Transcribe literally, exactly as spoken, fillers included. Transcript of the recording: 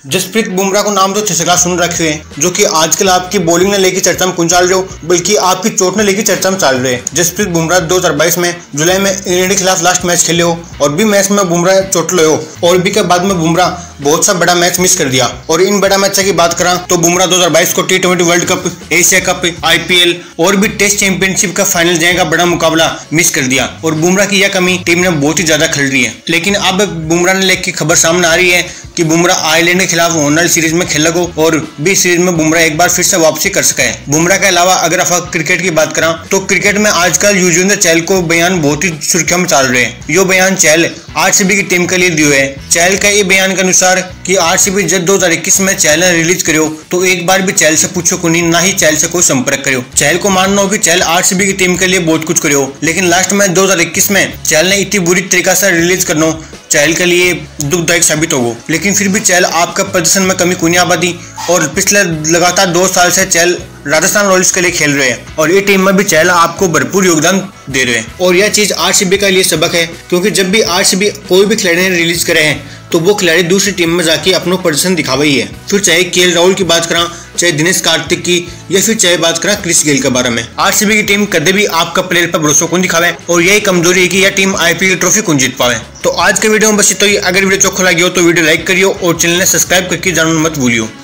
जसप्रीत बुमराह को नाम तो छसका सुन रखे हैं, जो कि आजकल आपकी बॉलिंग ने लेकर चर्चा में कौन चल रहे हो, बल्कि आपकी चोट ने लेकर चर्चा में चल रहे हैं। जसप्रीत बुमराह दो हज़ार बाईस में जुलाई में इंग्लैंड के खिलाफ लास्ट मैच खेले हो और भी मैच में बुमराह चोट लो हो और भी के बाद में बुमराह बहुत सा बड़ा मैच मिस कर दिया। और इन बड़ा मैच की बात करा तो बुमराह दो हज़ार बाईस को T twenty world cup, Asia cup, IPL और भी टेस्ट चैंपियनशिप का फाइनल जाने का बड़ा मुकाबला मिस कर दिया और बुमराह की यह कमी टीम ने बहुत ही ज्यादा खल रही है। लेकिन अब बुमराह ने लेकर खबर सामने आ रही है कि बुमराह आयरलैंड के खिलाफ होने वाली सीरीज में खेलेगा और भी सीरीज में बुमराह एक बार फिर से वापसी कर सका है। बुमराह के अलावा अगर आप क्रिकेट की बात करें तो क्रिकेट में आजकल युजवेंद्र चहल को बयान बहुत ही सुर्खियों में चल रहे हैं। यो बयान चहल आरसीबी की टीम के लिए दिए है। चहल का ये बयान के अनुसार कि आरसीबी जब दो हज़ार इक्कीस में चहल ने रिलीज करो तो एक बार भी चहल से पूछो को नहीं, ना ही चहल से कोई संपर्क करो। चहल को मानना हो कि चहल आरसीबी की टीम के लिए बहुत कुछ करो, लेकिन लास्ट में दो हज़ार इक्कीस में चहल ने इतनी बुरी तरीका से रिलीज करना चहल के लिए दुखदायक साबित होगा। लेकिन फिर भी चहल आपका प्रदर्शन में कमी कोई नहीं आबादी और पिछले लगातार दो साल से चहल राजस्थान रॉयल्स के लिए खेल रहे हैं और ये टीम में भी चहल आपको भरपूर योगदान दे रहे हैं। और यह चीज आरसीबी के लिए सबक है, क्योंकि जब भी आरसीबी कोई भी खिलाड़ी ने रिलीज करे हैं तो वो खिलाड़ी दूसरी टीम में जाके अपना प्रदर्शन दिखावा ही है। फिर चाहे केएल राहुल की बात करा, चाहे दिनेश कार्तिक की, या फिर चाहे बात करा क्रिस गेल के बारे में, आरसीबी की टीम कदे भी आपका प्लेयर पर भरोसा कौन दिखावे और यही कमजोरी है कि यह टीम आईपीएल ट्रॉफी कौन जीत पावे। तो आज के वीडियो में बस इतना ही। अगर वीडियो चोखा लगी हो तो वीडियो लाइक करियो और चैनल ने सब्सक्राइब करके जानना मत भूलियो।